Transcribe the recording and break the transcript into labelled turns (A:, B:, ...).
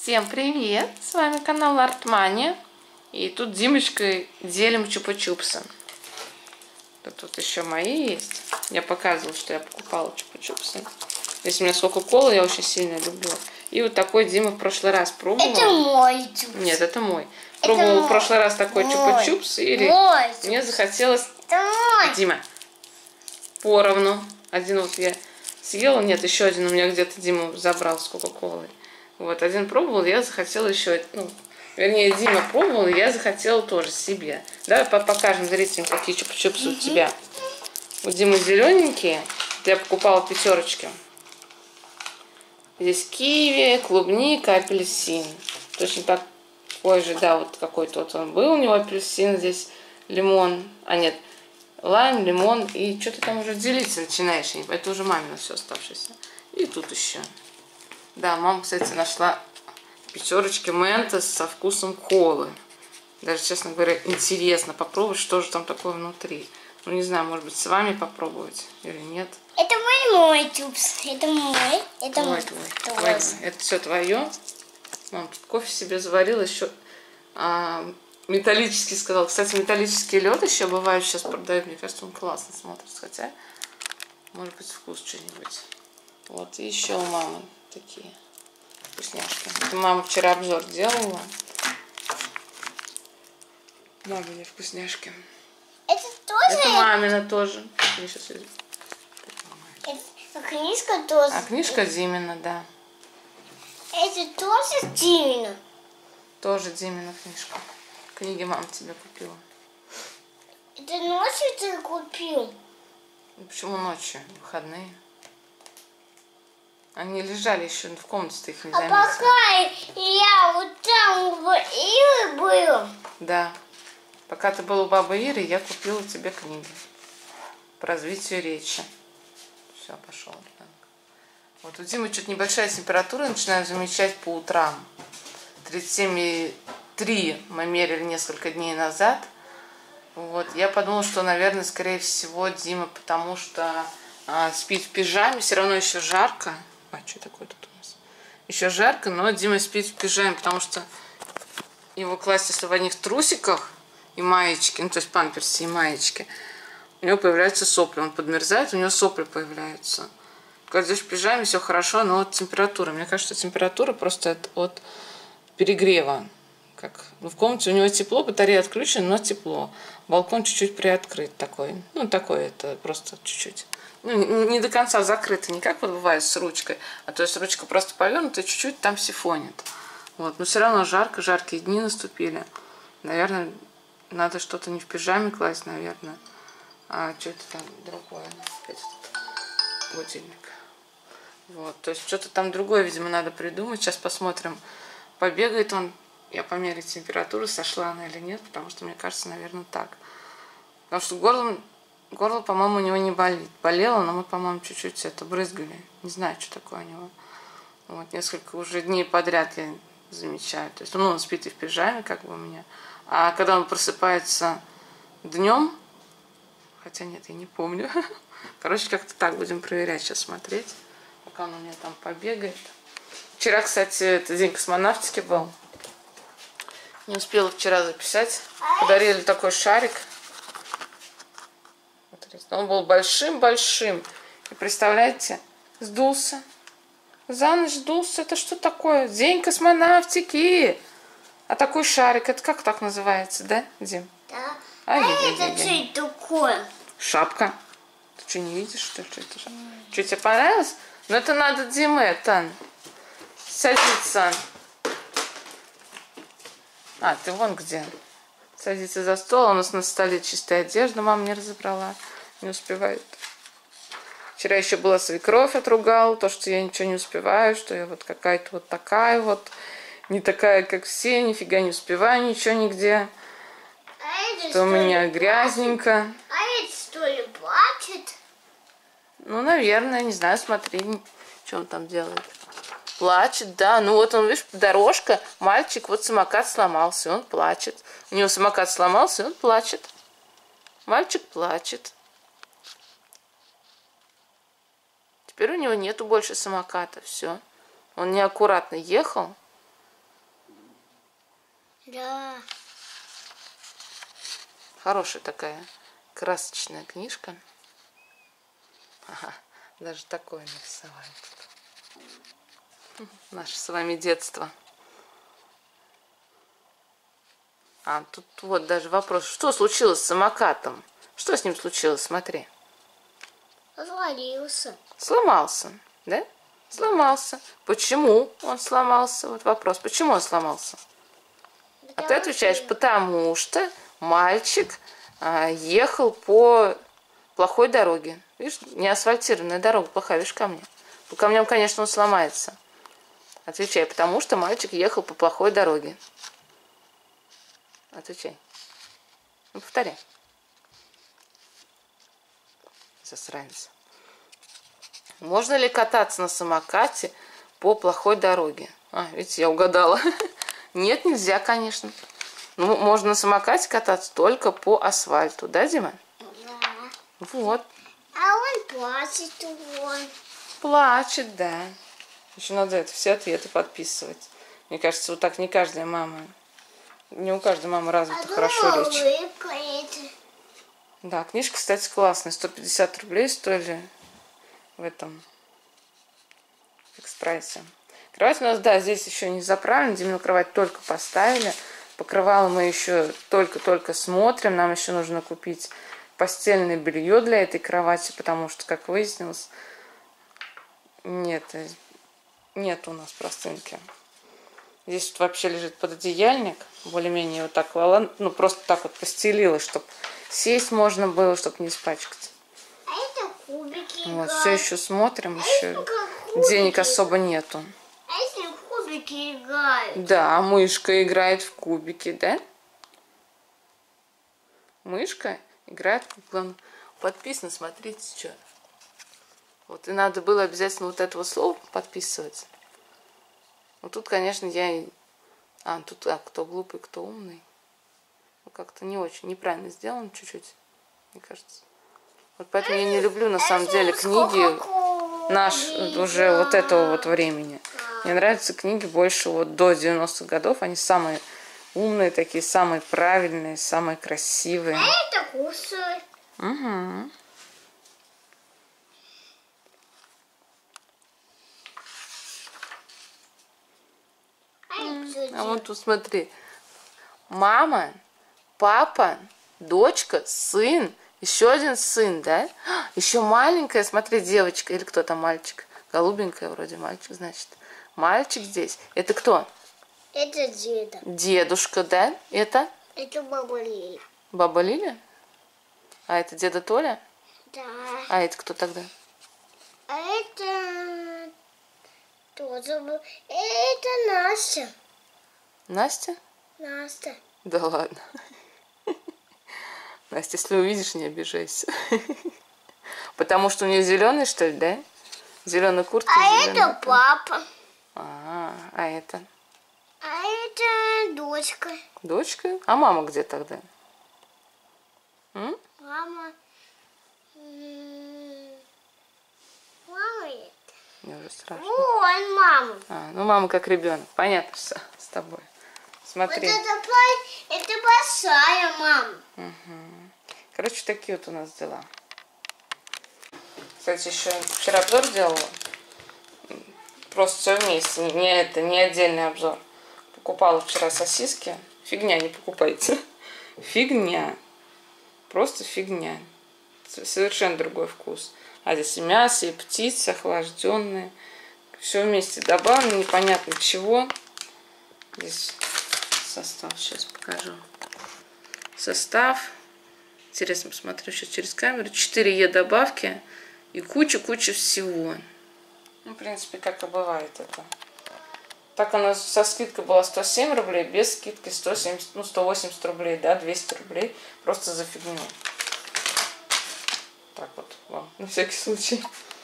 A: Всем привет! С вами канал Артмания. И тут Димочка делим чупа-чупсы. Тут еще мои есть. Я показывала, что я покупала чупа-чупсы. Здесь у меня с кока-колы, я очень сильно люблю. И вот такой Дима в прошлый раз пробовал.
B: Это мой чупс.
A: Нет, это мой. Пробовал в прошлый раз такой чупа-чупс. И мне захотелось...
B: Это мой.
A: Дима, поровну. Один вот я съела. Нет, еще один у меня где-то Дима забрал с кока-колой. Вот, один пробовал, я захотела еще, вернее, Дима пробовал, и я захотела тоже себе. Давай покажем зрителям, какие чупа-чупсы у тебя. У Димы зелененькие, я покупала в пятерочке. Здесь киви, клубника, апельсин. Точно такой же, да, вот какой-то вот он был у него апельсин, здесь лимон, нет, лайм, лимон, и что-то там уже делиться начинаешь, это уже мамина все оставшееся. И тут еще. Да, мама, кстати, нашла в пятерочке ментос со вкусом колы. Даже, честно говоря, интересно попробовать, что же там такое внутри. Ну, не знаю, может быть, с вами попробовать или нет.
B: Это мой чупс. Это мой. Это мой.
A: Твой. Это все твое. Мам, тут кофе себе заварила еще. Металлический сказал. Кстати, металлический лед еще бывает сейчас продают. Мне кажется, он классно смотрится. Хотя, может быть, вкус что-нибудь. Вот, и еще у мамы такие вкусняшки. Это мама вчера обзор делала. Мамины вкусняшки.
B: Это тоже?
A: Это мамина тоже.
B: Это книжка тоже.
A: А книжка Димина, да.
B: Это тоже Димина?
A: Тоже Димина книжка. Книги мама тебе купила.
B: Это ночью ты купил?
A: Почему ночью? Выходные. Они лежали еще в комнате, ты их не заметила.
B: А пока я вот там у Иры был.
A: Да. Пока ты был у бабы Иры, я купила тебе книги по развитию речи. Все, пошел. Вот у Димы чуть небольшая температура, начинаю замечать по утрам. 37,3 мы мерили несколько дней назад. Вот. Я подумала, что, наверное, скорее всего, Дима, потому что спит в пижаме, все равно еще жарко. А что такое тут у нас? Еще жарко, но Дима спит в пижаме, потому что его класть, если в одних трусиках и маечке, ну то есть памперсе и маечке, у него появляются сопли. Он подмерзает, у него сопли появляются. Когда в пижаме, все хорошо, но вот температура. Мне кажется, температура просто от перегрева. В комнате у него тепло, батарея отключена, но тепло. Балкон чуть-чуть приоткрыт такой. Ну, такой это просто чуть-чуть. Ну, не до конца закрыто, не как вот бывает с ручкой, а то есть ручка просто повернута, чуть-чуть там сифонит. Вот. Но все равно жарко, жаркие дни наступили. Наверное, надо что-то не в пижаме класть, наверное, а что-то там другое. Опять будильник. Вот. То есть что-то там другое, видимо, надо придумать. Сейчас посмотрим, побегает он. Я померю температуру, сошла она или нет, потому что, мне кажется, наверное, так. Потому что горло, по-моему, у него не болит. Болело, но мы, по-моему, чуть-чуть это брызгали. Не знаю, что такое у него. Вот, несколько уже дней подряд я замечаю. То есть, он спит и в пижаме, как бы у меня. А когда он просыпается днем, хотя нет, я не помню. Короче, как-то так будем проверять, сейчас смотреть, пока он у меня там побегает. Вчера, кстати, это день космонавтики был. Не успела вчера записать. Подарили такой шарик. Он был большим-большим. И представляете, сдулся. За ночь сдулся. Это что такое? День космонавтики. А такой шарик, это как так называется, да, Дим?
B: Да.
A: Это
B: что такое?
A: Шапка. Ты что, не видишь, что это шапка? Что, тебе понравилось? Ну это надо Диме, Тан. Садиться. Ты вон где. Садится за стол. У нас на столе чистая одежда. Мама не разобрала. Не успевает. Вчера еще была свекровь, отругал. То, что я ничего не успеваю. Что я вот какая-то вот такая вот. Не такая, как все. Нифига не успеваю ничего нигде. Что у меня грязненько.
B: А это что ли плачет?
A: Ну, наверное. Не знаю, смотри. Что он там делает. Плачет, да. Ну вот он, видишь, дорожка, мальчик, вот самокат сломался, он плачет. У него самокат сломался, и он плачет. Мальчик плачет. Теперь у него нету больше самоката, все. Он неаккуратно ехал,
B: Да.
A: Хорошая такая красочная книжка. Ага, даже такое нарисовали тут. Наше с вами детство. А, тут вот даже вопрос. Что случилось с самокатом? Что с ним случилось? Смотри.
B: Развалился.
A: Сломался, да? Сломался. Почему он сломался? Вот вопрос. Почему он сломался? А ты отвечаешь, потому что мальчик ехал по плохой дороге. Видишь, не асфальтированная дорога плохая, видишь, камни. По камням, конечно, он сломается. Отвечай, потому что мальчик ехал по плохой дороге. Отвечай. Ну, повторяй. Засранец. Можно ли кататься на самокате по плохой дороге? А, видите, я угадала. Нет, нельзя, конечно. Ну, можно на самокате кататься только по асфальту, да, Дима?
B: Да.
A: Вот.
B: А он плачет, он.
A: Плачет, да. Еще надо это все ответы подписывать. Мне кажется, вот так не каждая мама, не у каждой мамы развита хорошо речь.
B: Улыбкает.
A: Да, книжка, кстати, классная. 150 рублей стоили в этом фикс-прайсе. Кровать у нас, да, здесь еще не заправлена. Димину кровать только поставили. Покрывало мы еще только-только смотрим. Нам еще нужно купить постельное белье для этой кровати, потому что, как выяснилось, нет у нас простынки. Здесь вот вообще лежит пододеяльник. Более-менее вот так, ну, просто так вот постелила, чтобы сесть можно было, чтобы не испачкать.
B: А это кубики
A: Вот,
B: играют.
A: все еще смотрим, еще
B: кубики.
A: денег особо нету.
B: А если в кубики играют?
A: Да, мышка играет в кубики, да? Мышка играет в куклу. Подписано, смотрите, что. Вот и надо было обязательно вот это вот слово подписывать. Вот тут, конечно, я... тут кто глупый, кто умный. Как-то не очень, неправильно сделано чуть-чуть, мне кажется. Вот поэтому я не люблю, на самом деле, книги уже вот этого вот времени. Мне нравятся книги больше вот до 90-х годов. Они самые умные такие, самые правильные, самые красивые.
B: А это кушает.
A: Угу. А вот тут смотри. Мама, папа, дочка, сын. Еще один сын, да? Еще маленькая, смотри, девочка. Или кто там мальчик? Голубенькая вроде мальчик, значит. Мальчик здесь. Это кто?
B: Это деда.
A: Дедушка, да? Это?
B: Это баба Лиля.
A: Баба Лиля? А это деда Толя?
B: Да.
A: А это кто тогда?
B: А это тоже был. Это Настя.
A: Настя?
B: Настя.
A: Да ладно. Настя, если увидишь, не обижайся. Потому что у нее зеленый, что ли, да? Зеленая куртка.
B: А это папа.
A: А это?
B: А это дочка.
A: Дочка? А мама где тогда?
B: Мама. Мама это.
A: Мне уже страшно.
B: Вон мама.
A: Ну мама как ребенок. Понятно все с тобой. Смотри.
B: Вот это большая мама.
A: Короче, такие вот у нас дела. Кстати, еще вчера обзор делала. Просто все вместе. Не отдельный обзор. Покупала вчера сосиски. Фигня, не покупайте. Фигня. Просто фигня. Совершенно другой вкус. А здесь и мясо, и птицы охлажденные. Все вместе добавлено, непонятно чего. Здесь состав, сейчас покажу. Состав. Интересно, посмотрю сейчас через камеру. 4 добавки и куча всего. Ну, в принципе, как и бывает это. Так у нас со скидкой была 107 рублей, без скидки 180 рублей, да, 200 рублей. Просто за фигню. Так вот, вам, на всякий случай.